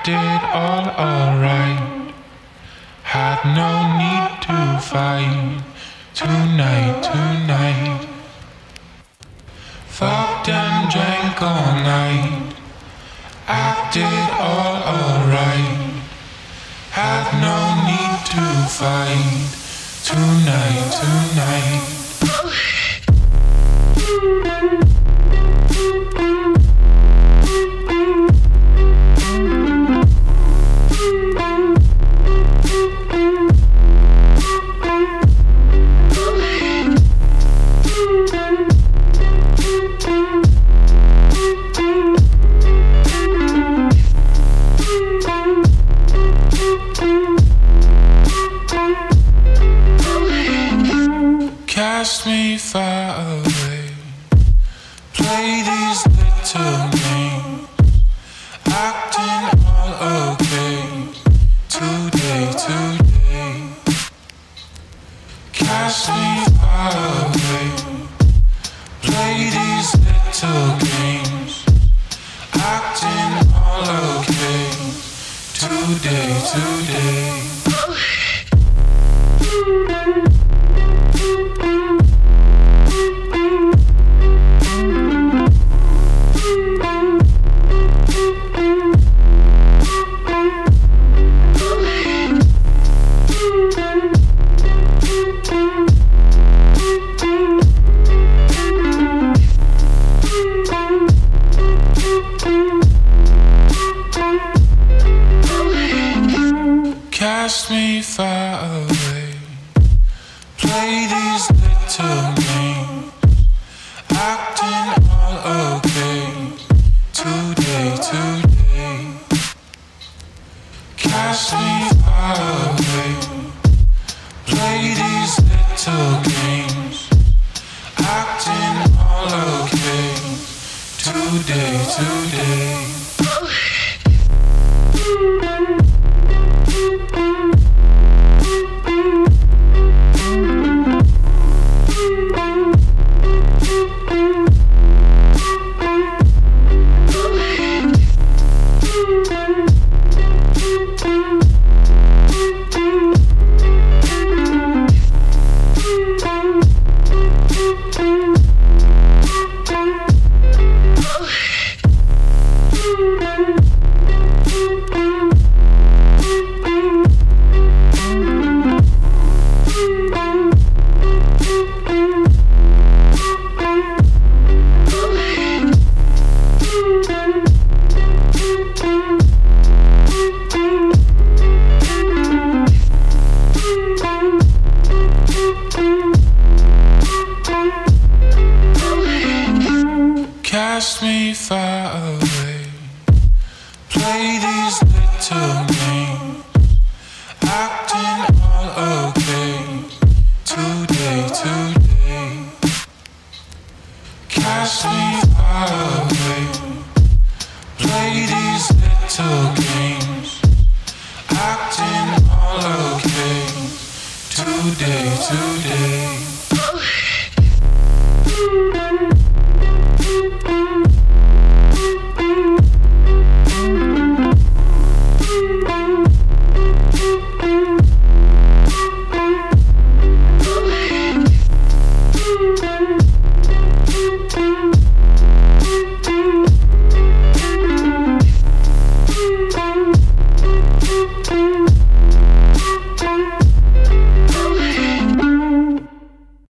Acted all alright. Had no need to fight. Tonight. Fucked and drank all night. Acted all alright. Had no need to fight. Tonight. Cast me far away. Play these little games. Acting all okay. Today. Cast me far away. Play these little games. Acting all okay. Today. Cast me far away. Play these little games. Acting all okay. Today. Cast me far away. Play these little games. Acting all okay. Today. Cast me far away. Play these little games. Acting all okay. Today. Cast me far away. Play these little games. Acting all okay. Today.